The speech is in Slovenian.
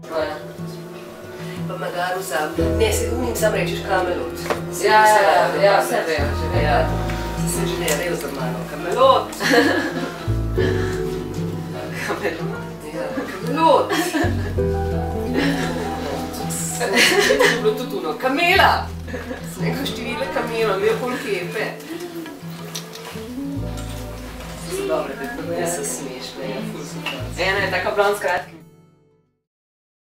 Pa Magaru sam. Ne, se umim sam rečeš Kamelot. Ja, vse vejo, že vejo. Se sem že ne rejo za mano. Kamelot! Kamelot. Ja, Kamelot! To je bilo tudi uno. Kamela! Sem neko števile kamelo, imel pol kepe. So dobre, da se smešne, ja, ful so. Ena je taka blond s kratkim